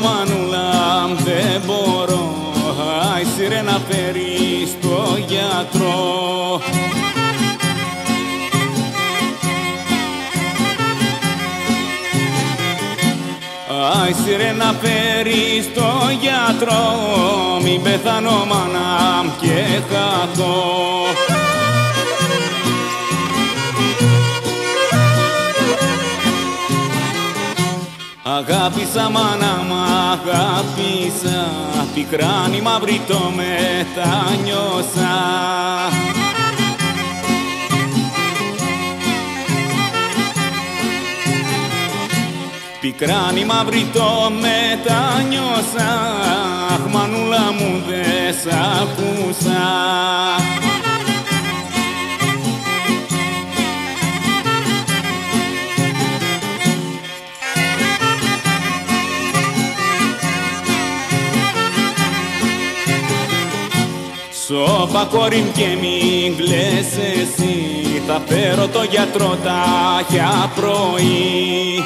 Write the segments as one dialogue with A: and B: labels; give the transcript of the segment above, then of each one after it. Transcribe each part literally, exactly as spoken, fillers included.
A: μανούλα, δεν μπορώ. Άι σειρέ να φέρει στο γιατρό. Άι σειρέ να φέρει στο γιατρό, μην πεθάνω μάνα και χαθώ. Αγάπησα μάνα μ' αγάπησα, πικράνη μαύρη το μετανιώσα. Πικράνη μαύρη το μετανιώσα, αχ μανούλα μου δε σ' ακούσα. Σώπα κόρη και μην κλαις εσύ, θα φέρω το γιατρό τάχια πρωί.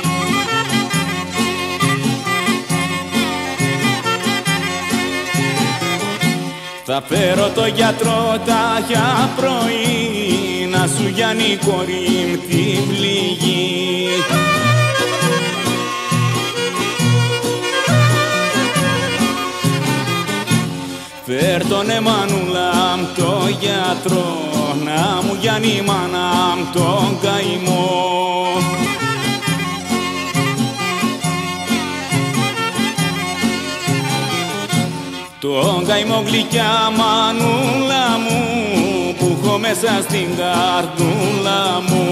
A: Θα φέρω το γιατρό τάχια πρωί, να σου γιάνει κόρη μ' την πληγή. Φέρ' τον εμανούλα μ' το γιατρό, να μου γιάνει μάνα μ' τον καημό. Τον καημό γλυκιά μανούλα μου, που έχω μέσα στην καρδούλα μου.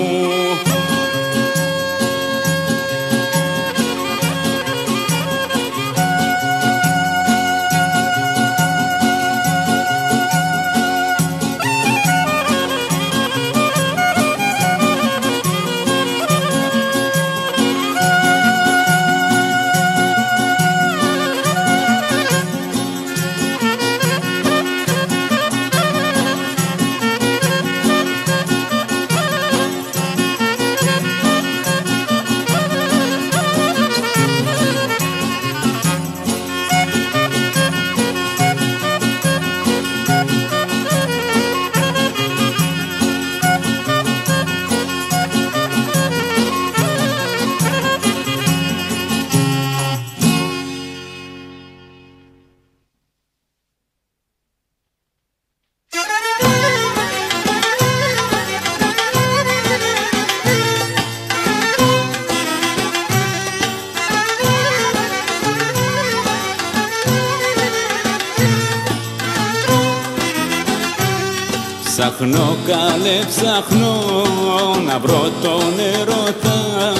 A: Ψάχνω καλέ ψάχνω να βρω τον ερώτα,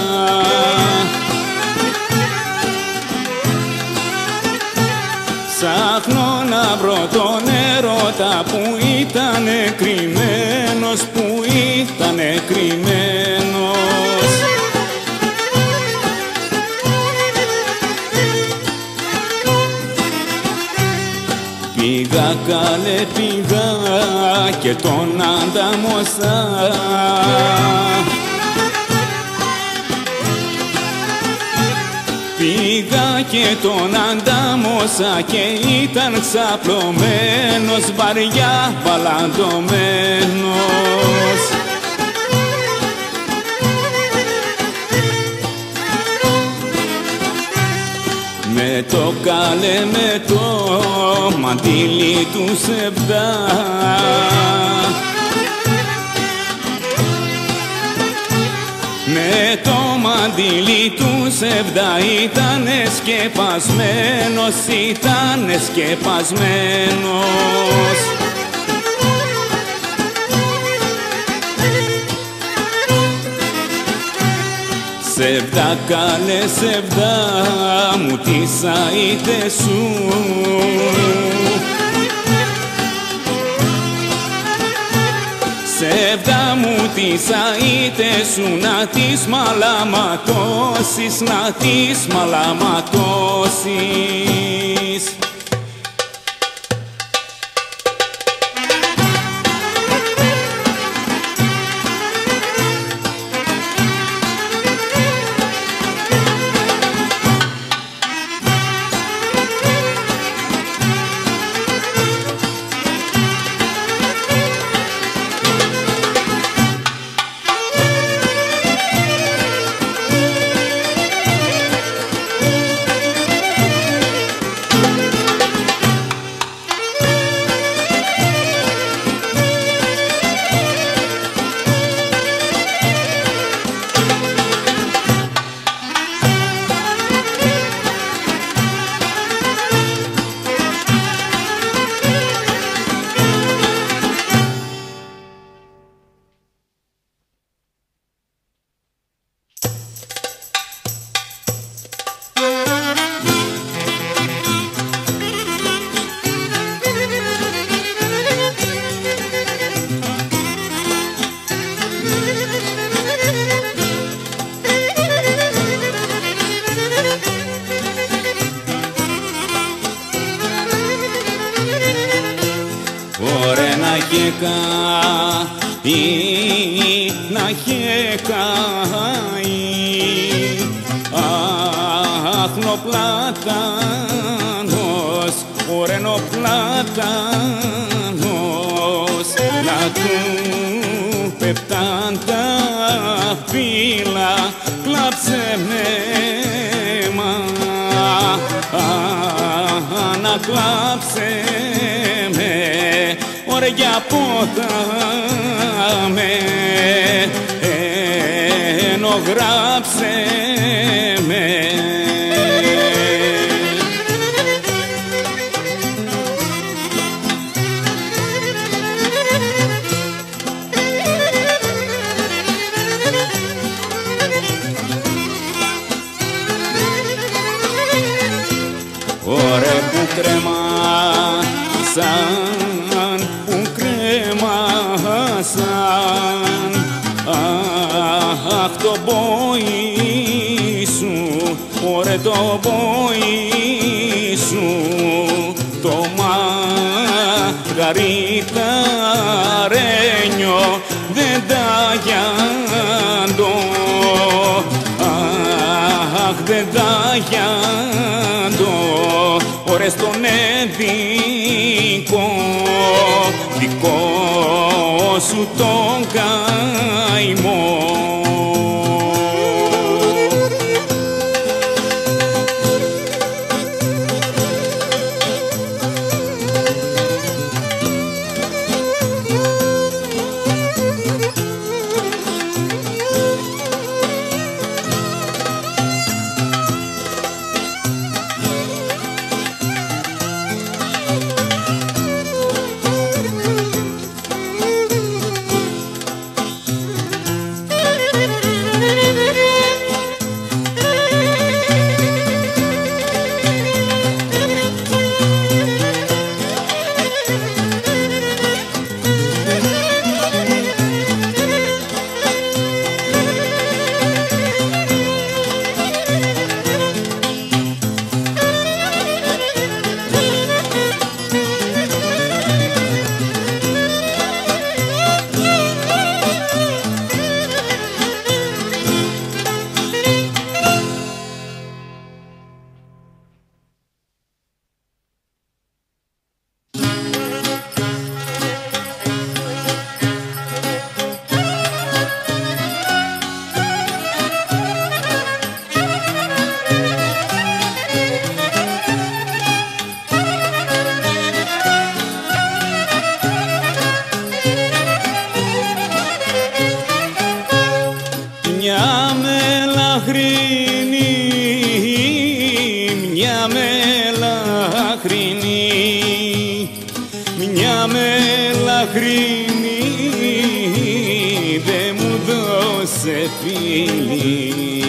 A: ψάχνω να βρω τον ερώτα που ήτανε κρυμμένος, που ήτανε κρυμμένος. Πήγα καλέ πήγα και τον ανταμώσα, πήγα και τον ανταμώσα και ήταν ξαπλωμένος, βαριά βαλαντωμένος. Με το καλέ με το μαντίλι του σεβδά, με το μαντίλι του σεβδά ήτανε σκεπασμένος, ήτανε σκεπασμένος. Σεβδά καλέ σεβδά μου τις αίτες σου, σεβδά μου τις αίτες σου, να τις μαλαματώσεις, να τις μαλαματώσεις. Ωραία να είχε καεί, να είχε καεί αχνοπλάτανος, ορενοπλάτανος, να του πέφταν τα φύλλα, κλάψε με μα, να κλάψε με, ωραία πόταμε, ενώ γράψε με. Ωρε που κρέμασαν, που κρέμασαν, αχ το πόη σου, ωρε το πόη σου, το μαργαριταρένιο δεν τα γιάντο, αχ δεν τα γιάντο, ωρε στον εδικό, δικό σου τον καημό. Μια μελαχρινή, μια μελαχρινή, μια μελαχρινή δε μου δώσε φίλη.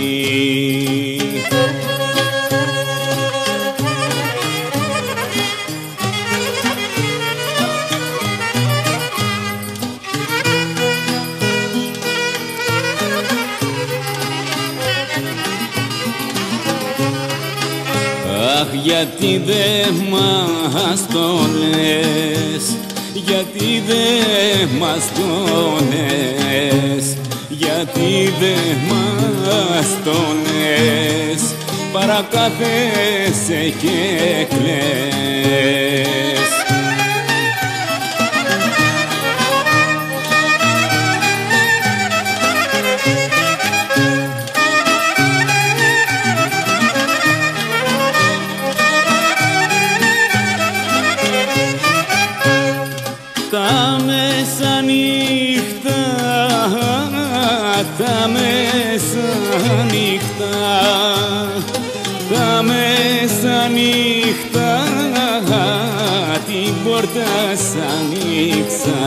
A: Αχ, γιατί δε μας το λες, γιατί δε μας το λες, γιατί δε μας το λες, παρακάθεσαι και κλαις. Τα μεσανύχτα, τα μεσανύχτα, τα μεσανύχτα την πόρτα σ' ανοίξα.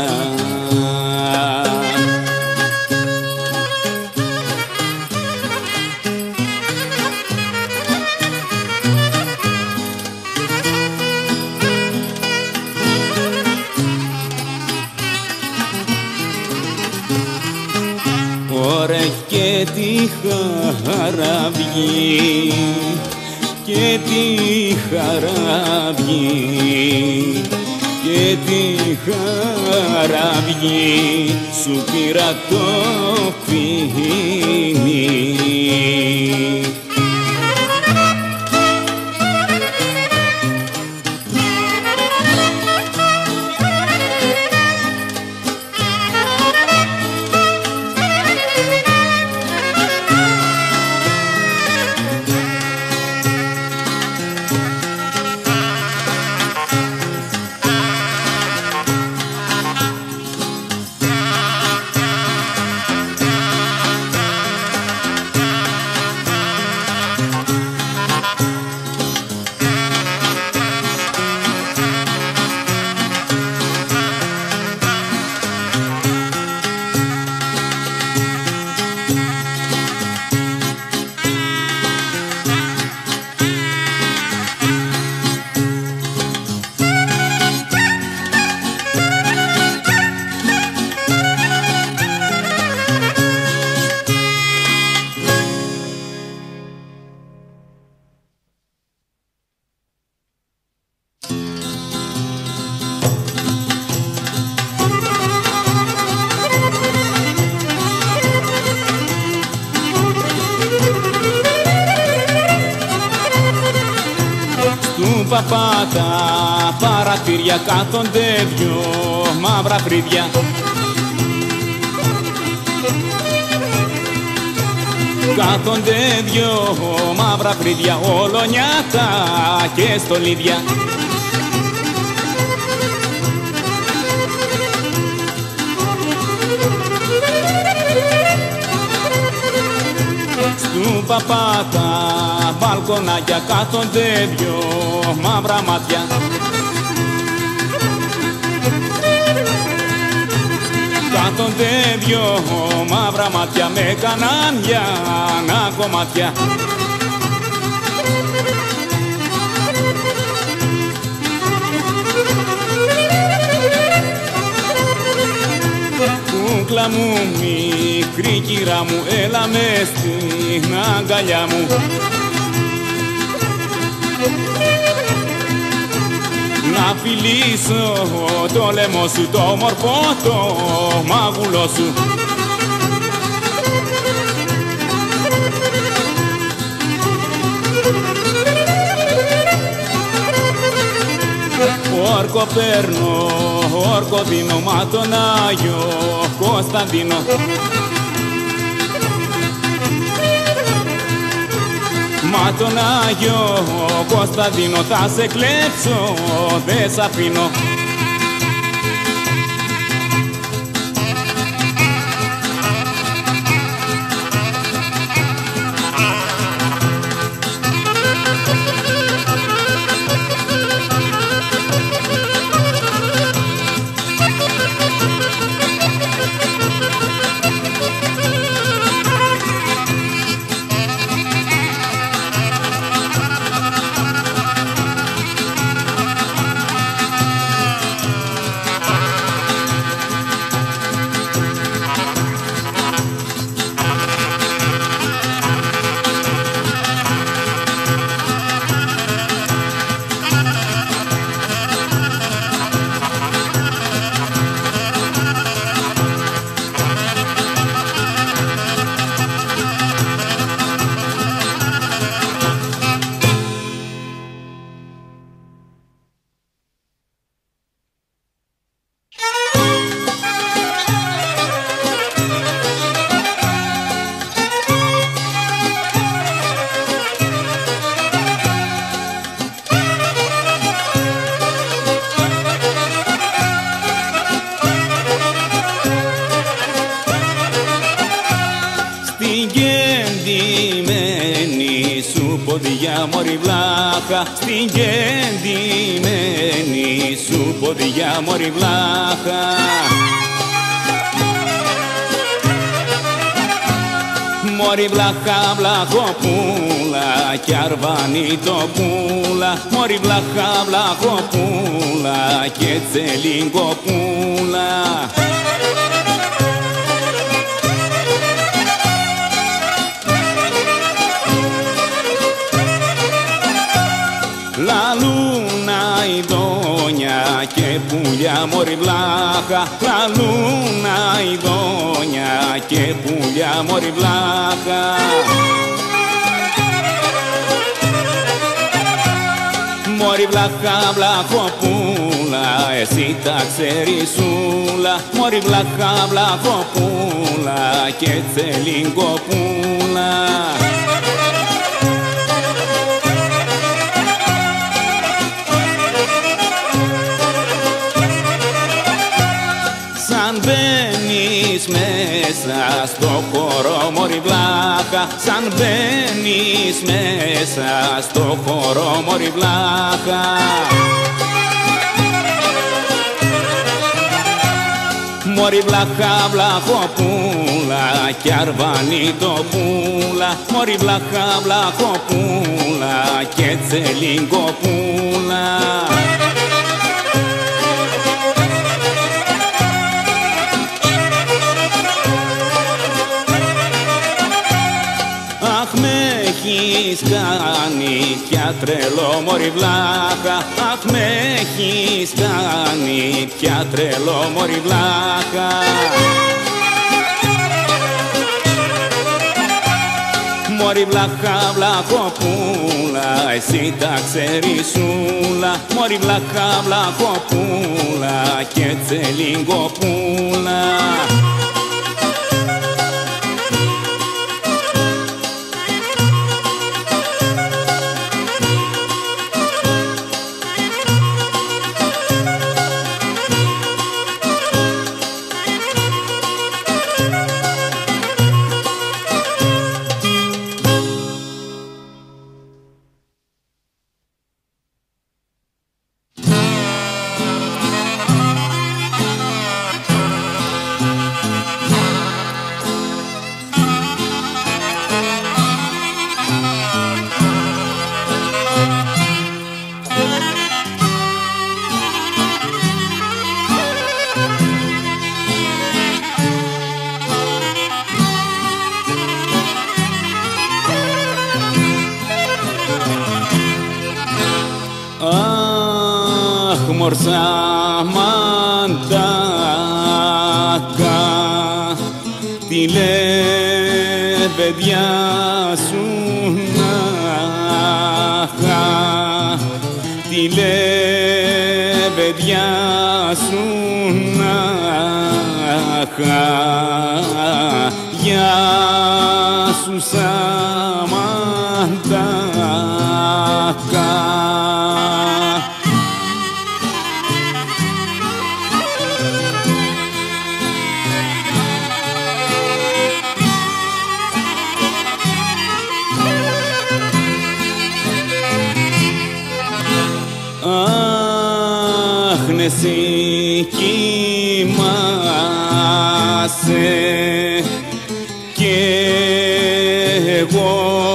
A: Ωραία και τη χαραυγή, και τη χαραυγή, και τη χαραυγή σου πήρα το πίνι. Παπά τα παραθύρια κάθονται δυο μαύρα φρύδια. Κάθονται δυο μαύρα φρύδια, ολονιάτα και στολίδια. Στου παπά τα μπαλκονάκια κάθονται δυο μαύρα μάτια. Κάθονται δυο μαύρα μάτια με κανάμια να κομμάτια. Κούκλα μου, μικρή κυρά μου, έλα μες στην αγκαλιά μου. Να φιλήσω το λαιμό σου, το μορφό το μάγουλό σου. Όρκο παίρνω, όρκο δίνω, μα τον Άγιο Κωνσταντίνο. Μα τον Άγιο Κωνσταντίνο θα σε κλέψω, δε σ' αφήνω. ποδιά μωρή βλάχα, στην κεντυμένη σου ποδιά μωρή βλάχα. Μωρή βλάχα, βλαχοπούλα κι αρβάνι το πούλα, μωρή βλάχα, βλαχοπούλα και τσελιγκοπούλα. Λαλούνα η δόνια και που βλάχα, λαλούν αηδόνια και πουλιά μωρή βλάχα. Μωρή βλάχα, βλαχοπούλα, εσύ τα ξέρεις ούλα. Μωρή βλάχα, βλαχοπούλα και τσελιγκοπούλα. Σαν μπαίνεις μέσα στο χώρο μωρή βλάχα, σαν μπαίνεις μέσα στο χώρο μωρή βλάχα. Μωρή βλάχα, βλαχοπούλα κι αρβανιτοπούλα. Μωρή βλάχα, βλαχοπούλα και τσελιγκοπούλα. Αχ, με έχεις κάνει πια τρελό μωρή βλάχα. Αχ, με έχεις κάνει πια τρελό μωρή βλάχα. Μωρή βλάχα, βλαχοπούλα, εσύ τα ξέρεις ούλα. Μωρή βλάχα, βλαχοπούλα και τσελιγκοπούλα. Μορσά μαντάκα, τι λεβεδιά σου να χα, τι λεβεδιά σου να χα, γεια σου Σαμαντάκα. Αχ, νεσί κοιμάσαι και εγώ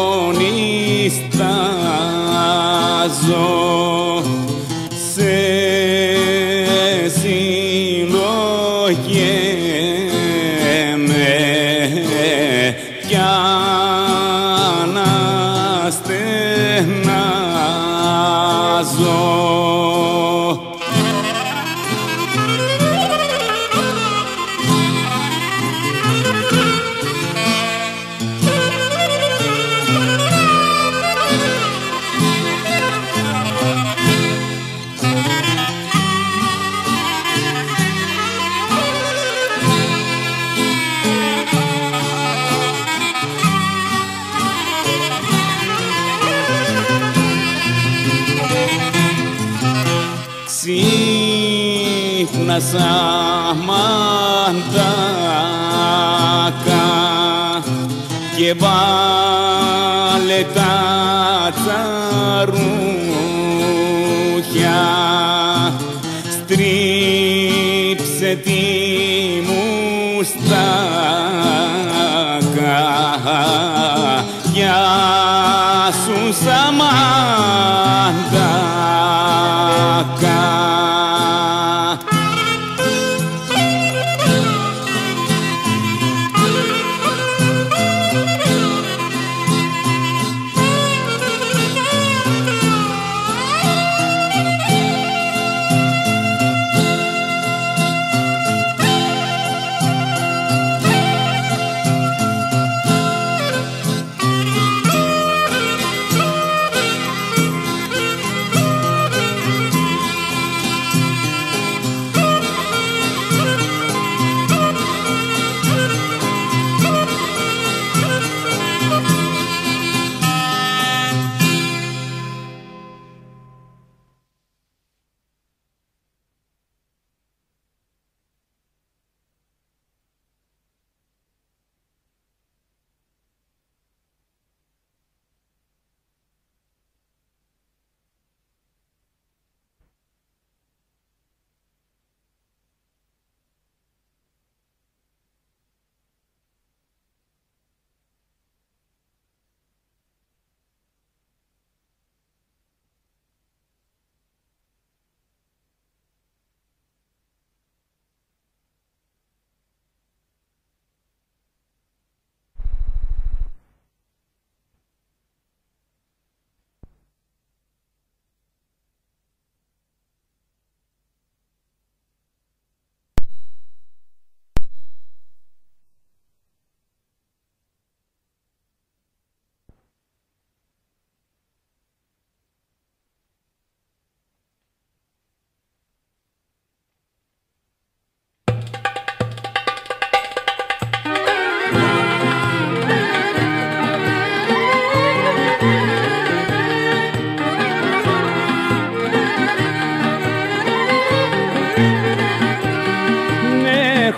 A: νηστάζω, σε συλλογέμαι κι αναστενάζω. Ξύπνα Σαμαντάκα και βάλε τα τσαρούχια, στρίψε τη μουστάκα. Γεια σου Σαμαντάκα.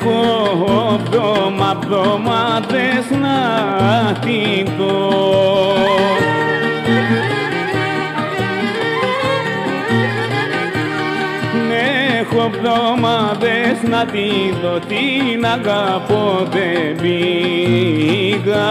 A: έχω βδόμα βδομάδες να την δω. Έχω βδομάδες να τη δω, την αγαπώ δεν πήγα.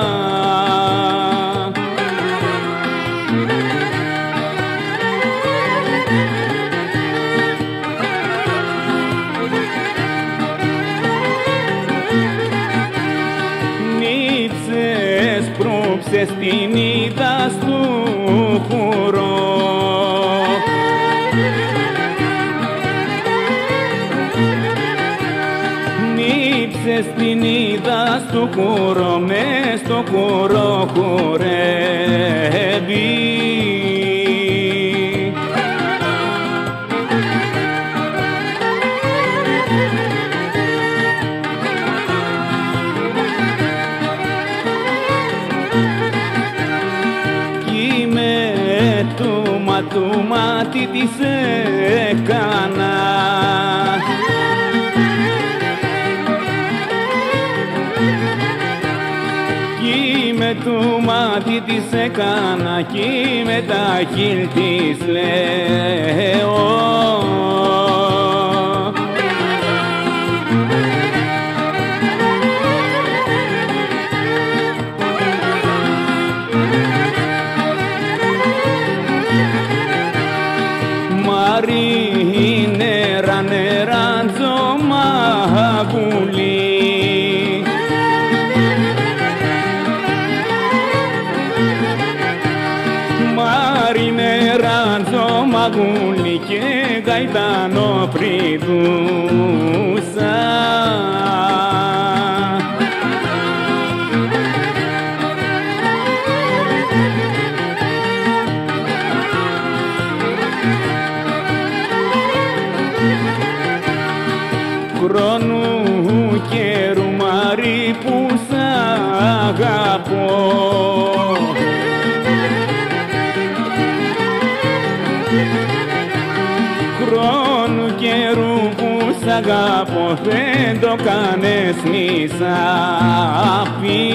A: Νύψες, προύψες, την είδα στου χουρό. Στην είδα στο χώρο, μες στο χώρο χορεύει. Κι με το μα το μάτι της έκανα. Με το μάτι της έκανα κι με τα χείλη της λέω. Μαρί νερά νερά τζομαγουλή. Μαγούλη και γαϊτανό φρυδούσα. Χρόνου καιρού Μαρή που σ' αγαπώ. Χρόνου καιρού που σ' αγαπώ δεν το κάνες νησάπη.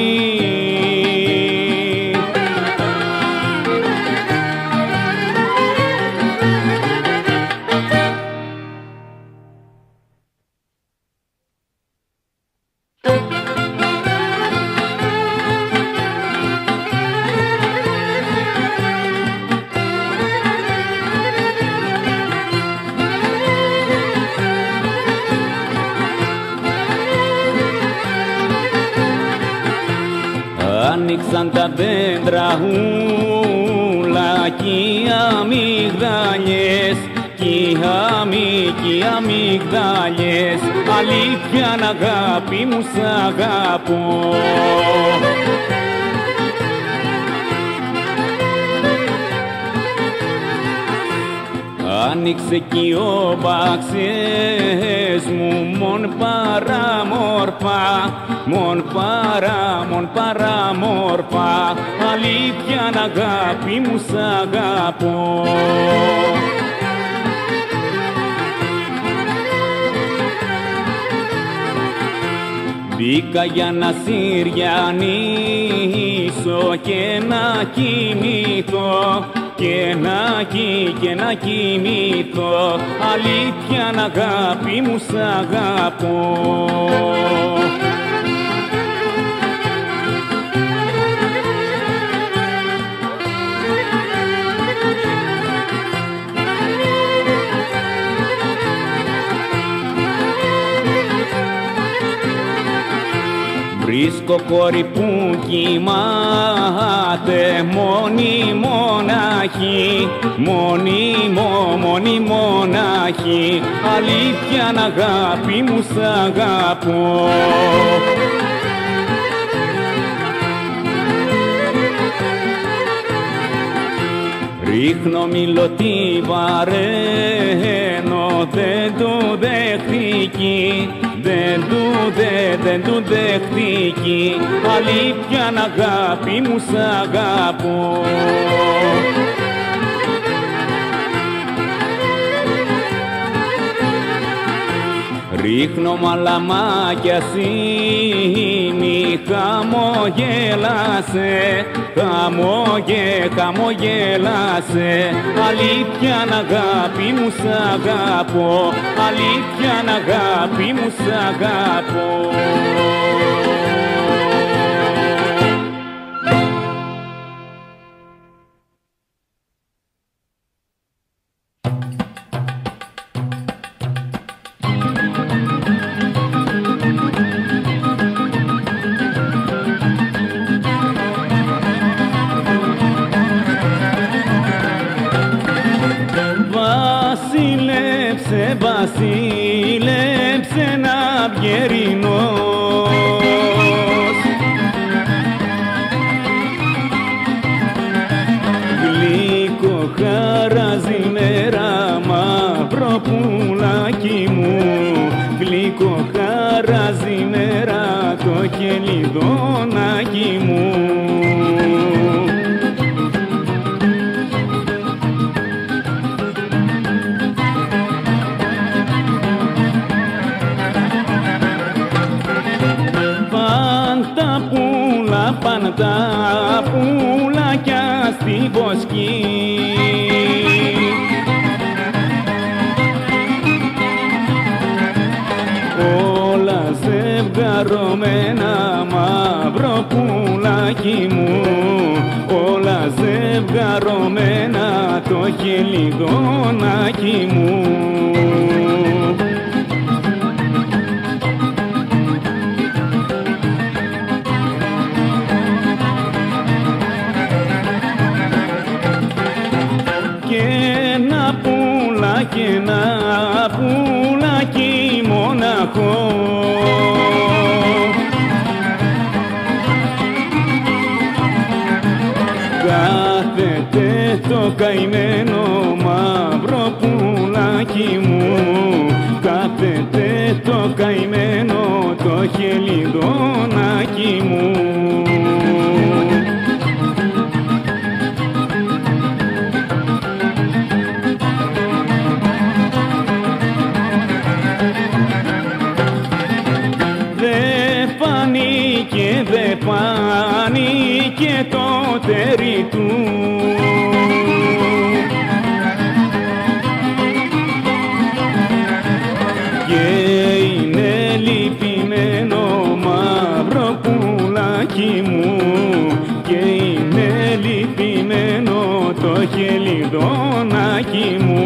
A: Άνοιξαν τα δέντρα ούλα κι οι αμυγδαλιές, κι οι αμύ, κι οι αμυγδαλιές, αλήθεια αγάπη μου σ' αγαπώ. Άνοιξε κι ο μπαξές μου μον παράμορφα, μον παρά, μον παράμορφα, αλήθεια αγάπη μου σ' αγαπώ. Μπήκα για να συριανίσω και να κοιμηθώ, και να κι, και να κοιμηθώ, αλήθεια αγάπη μου σ' αγαπώ. Βρίσκω κόρη που κοιμάται μόνη μοναχή, μόνη μο, μόνη μοναχή, αλήθεια αγάπη μου σ' αγαπώ. Ρίχνω μιλωτή βαραίνω, δεν του δεχτήκει, δεν του δε, δεν του δεχτήκει, αλήθεια αγάπη μου σ' αγαπώ. ρίχνω μαλαμάκια σύνη, χαμογέλασε, χαμογε, χαμογέλασε. Αλήθεια να αγάπη μου σ' αγαπώ, αλήθεια να αγάπη μου σ' αγαπώ. Βασίλεψε, βασίλεψε να βγερινός, γλυκό χαράζει μέρα μαύρο πουλάκι μου, γλυκό χαράζει μέρα το χελιδόνάκι μου. Παν τα πουλάκια στη βοσκή, όλα ζευγαρωμένα μαύρο πουλάκι μου, όλα ζευγαρωμένα το χελιδόνάκι μου. Και ένα πουλάκι μοναχό, κάθεται το καημένο μαύρο πουλάκι μου, κάθεται το καημένο το χελιδόνάκι μου. Και δε φάνηκε το τέρι του, και είναι λυπημένο μαύρο πουλάκι μου, και είναι λυπημένο το χελιδόνάκι μου.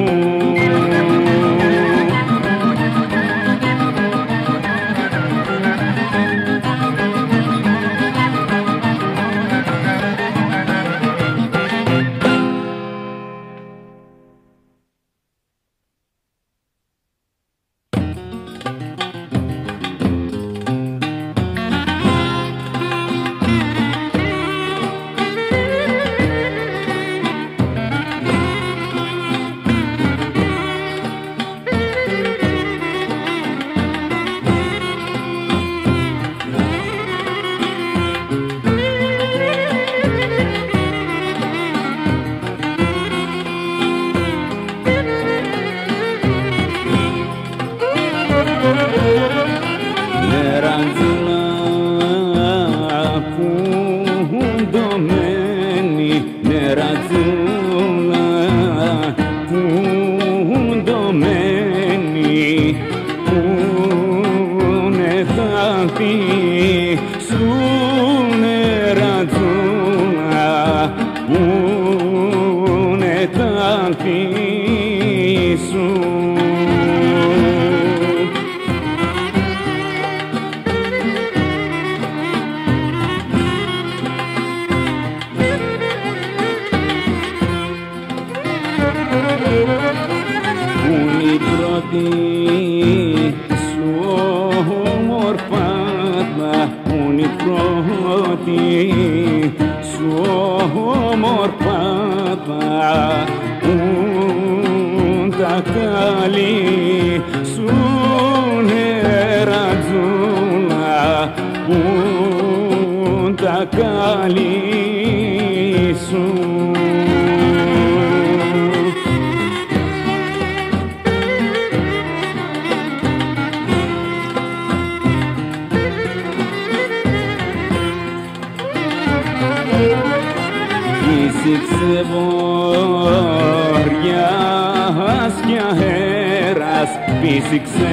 A: βοριάς κι αέρας, φύσηξε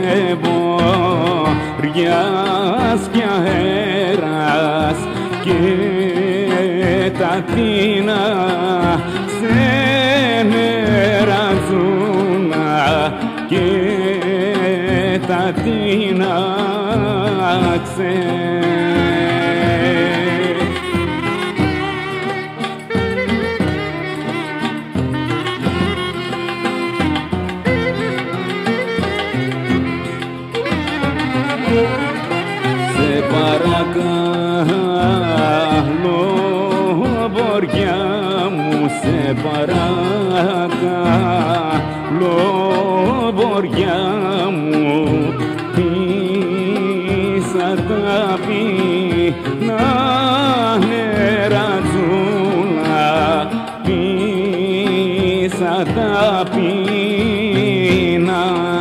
A: βοριάς κι αέρας και τα τίνα ξενεραζούνα και τα τίνα ξενεραζούνα. Παρακαλώ βοριά μου, σε παρακαλώ βοριά μου, πίσα τα πίνα νεραζούλα, πίσα τα πίνα.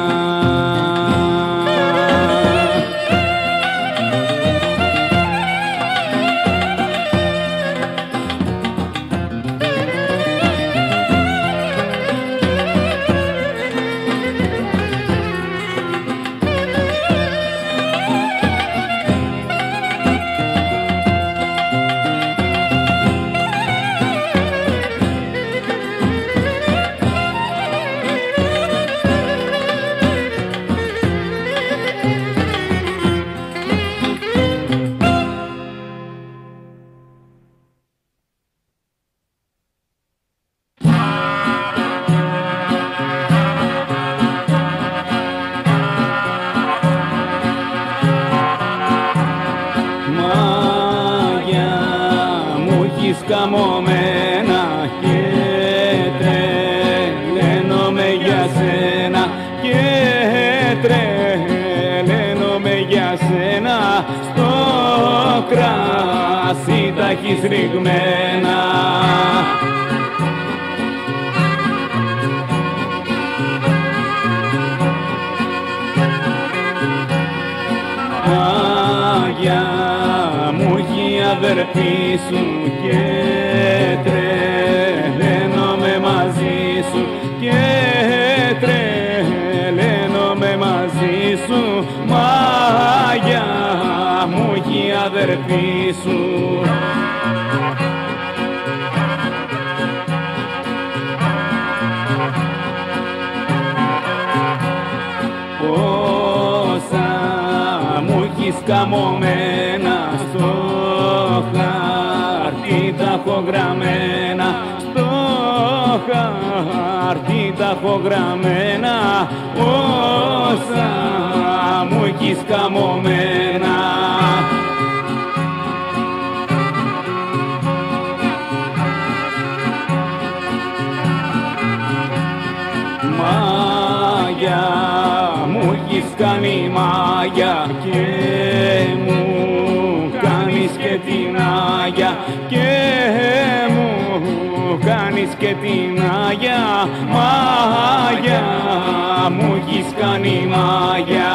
A: Καμωμένα και τρελαίνομαι για σένα και τρελαίνομαι για σένα, στο κράσι τα έχεις ριγμένα. Μάγια μου η αδερφή σου και τρελαίνομαι μαζί σου και τρελαίνομαι μαζί σου, μάγια μου η αδερφή σου. Πόσα μου έχεις καμωμένα, στο χάρτη τα έχω γραμμένα, στο χάρτη τα έχω γραμμένα, όσα μου έχεις καμωμένα. Μάγια μου έχεις κάνει, μάγια, και μου κάνεις και την Άγια, και μου κάνεις και την Άγια, μάγια μου έχεις κάνει, μάγια.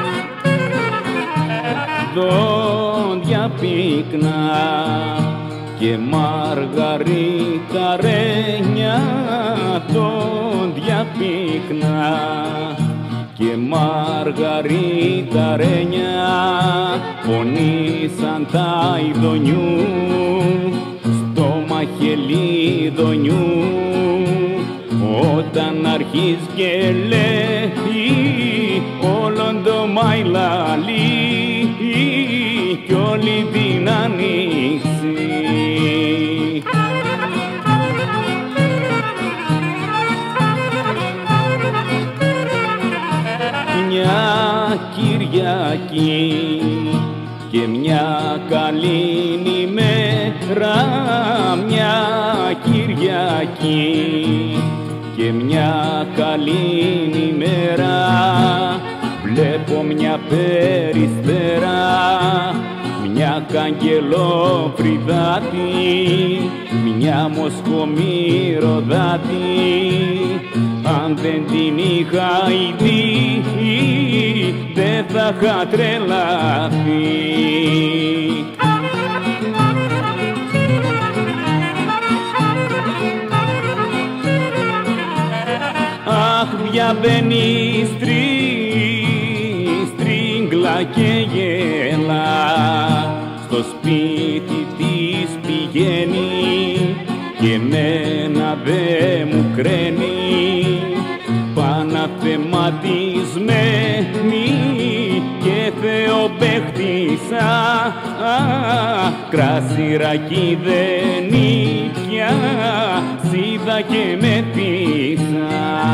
A: δόντια πυκνά και Μαργαρίτα Ρένια τον διαπύκνα και Μαργαρίτα Ρένια πονήσαν τα ειδονιού στο μαχελί δονιού όταν αρχίζει και λέει όλον το μαϊλαλί κι όλη την ανοίξη. Μια Κυριακή και μια καλή ημέρα, μια Κυριακή και μια καλή ημέρα βλέπω μια περιστέρα, μια καγκελόφρυδάτη, μια μοσχομυρωδάτη. Αν δεν την είχα δει, δεν θα είχα τρελαθεί. Αχ, διαβαίνει στρί, στρίγκλα και γέλα, στο σπίτι της πηγαίνει και εμένα δε μου κραίνει, παναθεματισμένη και θεοπαίχτησα, κρασιράκι δεν ήπια, σίδα και με πίσα.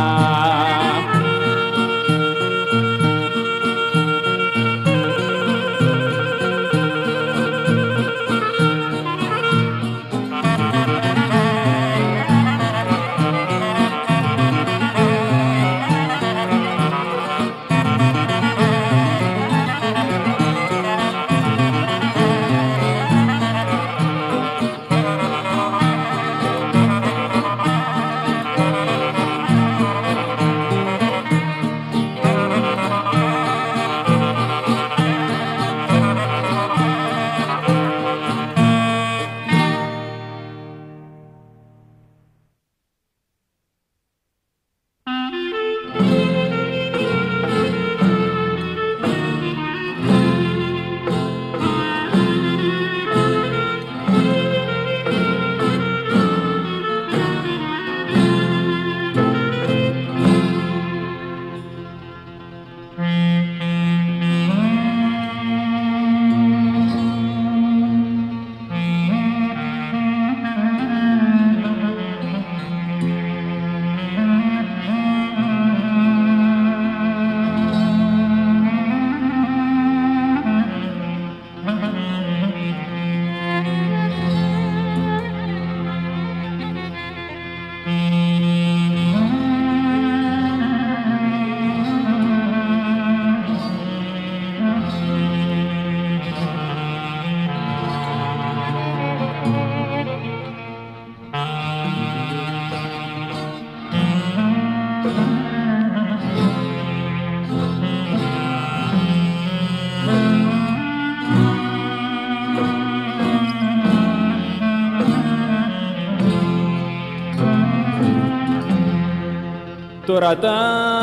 A: Τώρα τα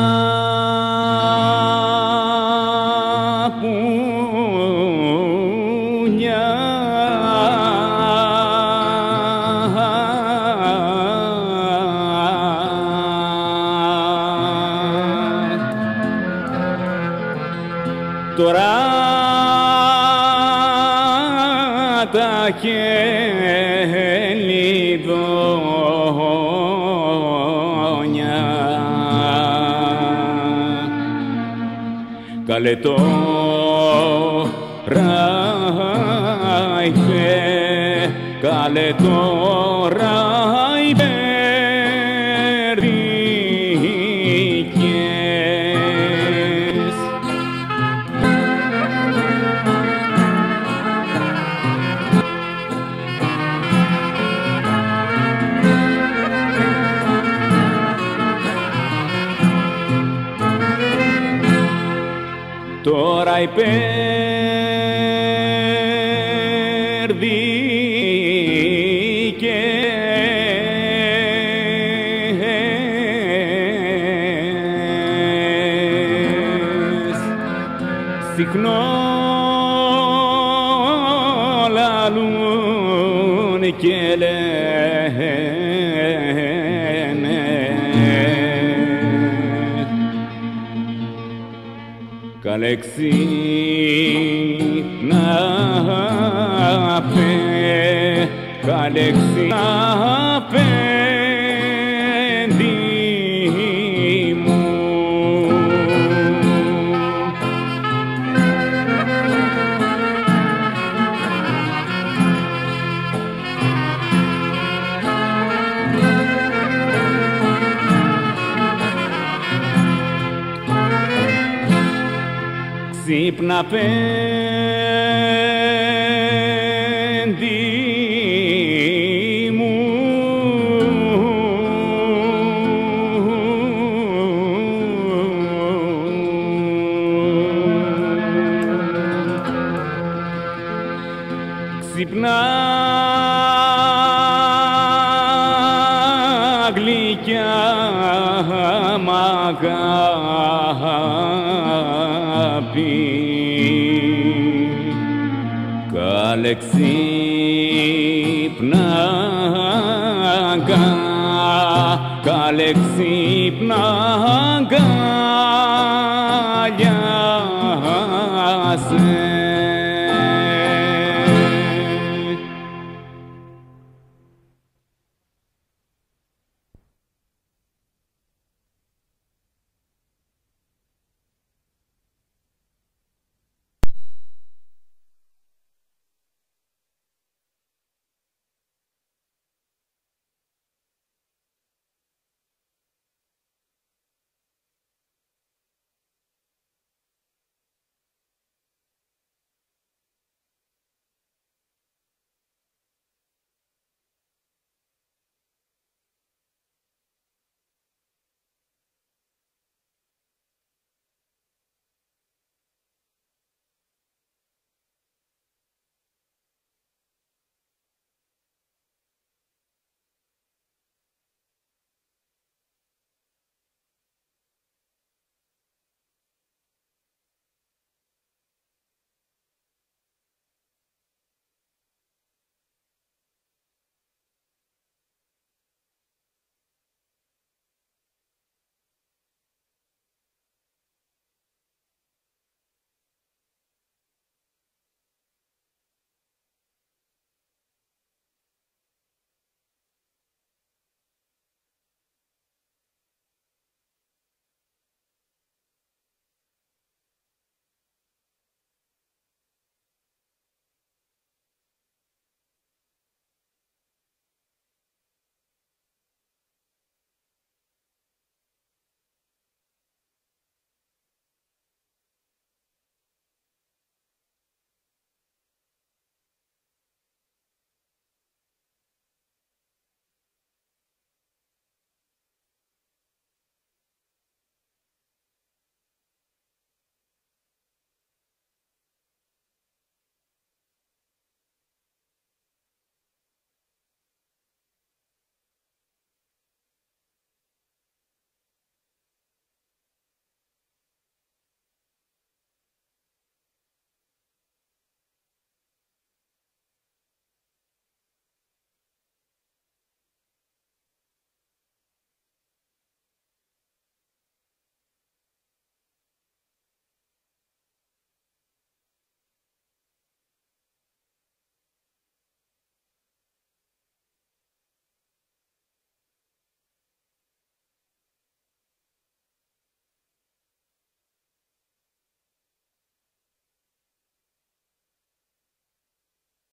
A: πουνιά τώρα τα χελιδόνια καλέ τώρα είπε, καλέ τώρα είπε ρίκες. Τώρα υπέρδει συχνό λαλούν και λένε καλέ ξύπνα παι, καλέ ξύπνα πέντι μου. Ξύπνα πέντι μου, ξύπνα γλυκιά μ' αγάπη, καλέ ξύπνα, καλέ ξύπνα αγκαλιάσαι.